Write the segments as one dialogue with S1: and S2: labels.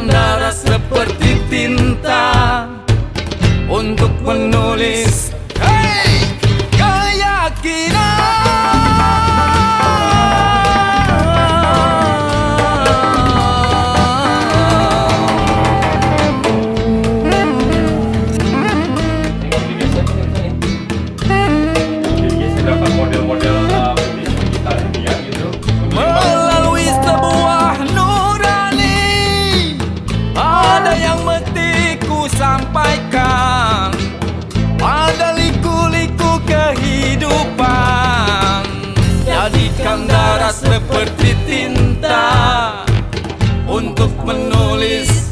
S1: Jadikan darah seperti tinta untuk menulis melalui sebuah nurani. Ada yang mesti ku sampaikan pada liku-liku kehidupan. Jadikan darah seperti tinta untuk menulis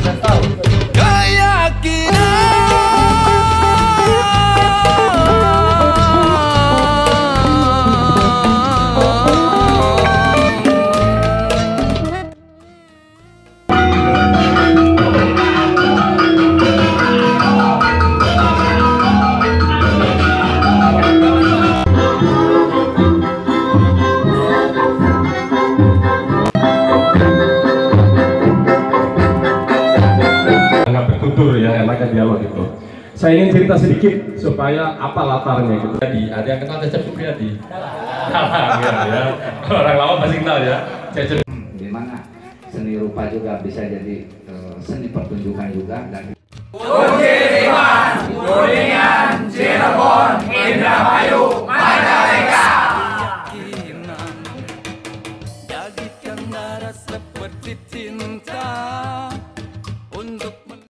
S2: ya, enaknya dialog gitu. Saya ingin cerita sedikit supaya apa latarnya gitu. Jadi ada yang kenal Cecep Supriyadi? Ya. Orang lama pasti kenal ya. Cecep.
S3: Dimana seni rupa juga bisa jadi seni pertunjukan juga dan
S1: Kuningan, Cirebon, Indramayu, Majalengka. Jadikan darah seperti cinta untuk